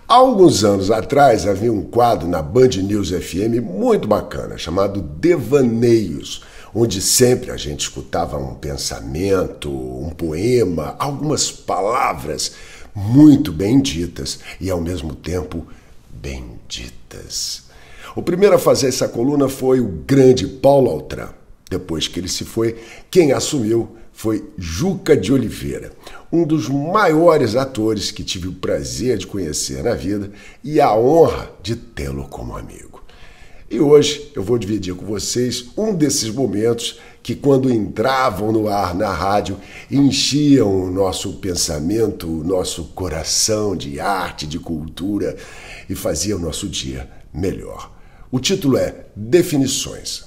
Há alguns anos atrás havia um quadro na Band News FM muito bacana, chamado Devaneios, onde sempre a gente escutava um pensamento, um poema, algumas palavras muito bem ditas e ao mesmo tempo benditas. O primeiro a fazer essa coluna foi o grande Paulo Altran. Depois que ele se foi, quem assumiu foi Juca de Oliveira, um dos maiores atores que tive o prazer de conhecer na vida e a honra de tê-lo como amigo. E hoje eu vou dividir com vocês um desses momentos que, quando entravam no ar na rádio, enchiam o nosso pensamento, o nosso coração de arte, de cultura e faziam o nosso dia melhor. O título é Definições.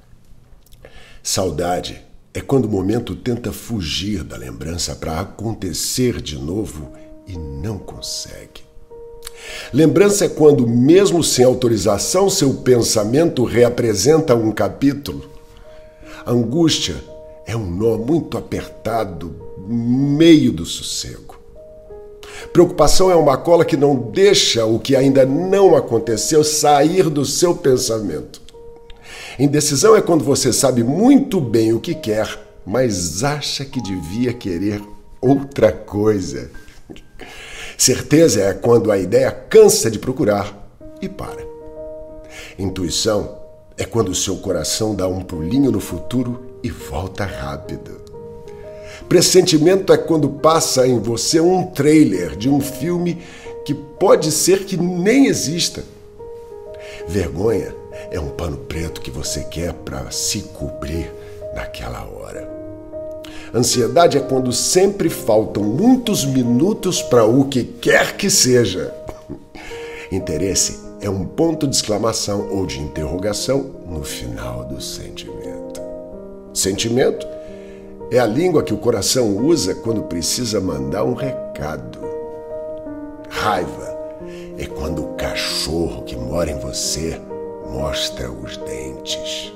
Saudade é quando o momento tenta fugir da lembrança para acontecer de novo e não consegue. Lembrança é quando, mesmo sem autorização, seu pensamento reapresenta um capítulo. Angústia é um nó muito apertado no meio do sossego. Preocupação é uma cola que não deixa o que ainda não aconteceu sair do seu pensamento. Indecisão é quando você sabe muito bem o que quer, mas acha que devia querer outra coisa. Certeza é quando a ideia cansa de procurar e para. Intuição é quando o seu coração dá um pulinho no futuro e volta rápido. Pressentimento é quando passa em você um trailer de um filme que pode ser que nem exista. Vergonha é um pano preto que você quer para se cobrir naquela hora. Ansiedade é quando sempre faltam muitos minutos para o que quer que seja. Interesse é um ponto de exclamação ou de interrogação no final do sentimento. Sentimento é a língua que o coração usa quando precisa mandar um recado. Raiva é quando o cachorro que mora em você mostra os dentes.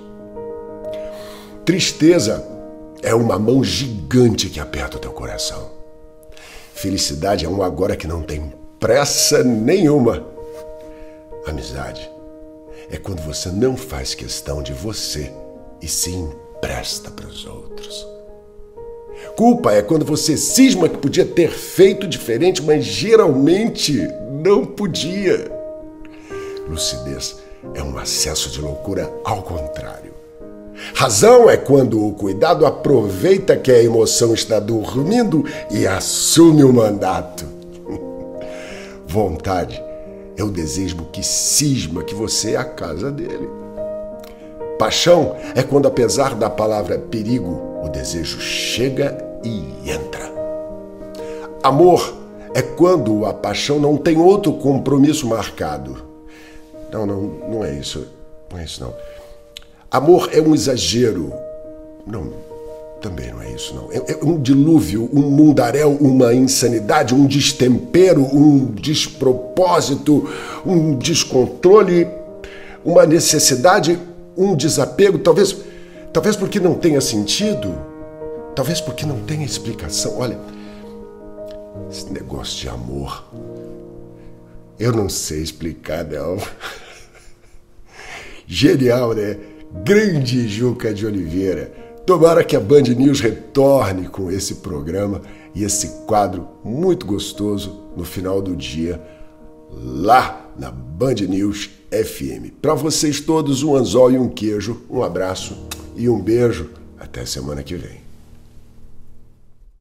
Tristeza é uma mão gigante que aperta o teu coração. Felicidade é um agora que não tem pressa nenhuma. Amizade é quando você não faz questão de você e se empresta para os outros. Culpa é quando você cisma que podia ter feito diferente, mas geralmente não podia. Lucidez é um acesso de loucura ao contrário. Razão é quando o cuidado aproveita que a emoção está dormindo e assume o mandato. Vontade é o desejo que cisma que você é a casa dele. Paixão é quando, apesar da palavra perigo, o desejo chega e entra. Amor é quando a paixão não tem outro compromisso marcado. Não é isso. Não é isso, não. Amor é um exagero. Não, também não é isso, não. É um dilúvio, um mundaréu, uma insanidade, um destempero, um despropósito, um descontrole, uma necessidade, um desapego, talvez porque não tenha sentido, talvez porque não tenha explicação. Olha, esse negócio de amor, eu não sei explicar, não. Genial, né? Grande Juca de Oliveira. Tomara que a Band News retorne com esse programa e esse quadro muito gostoso no final do dia, lá na Band News FM. Para vocês todos, um anzol e um queijo, um abraço e um beijo. Até semana que vem.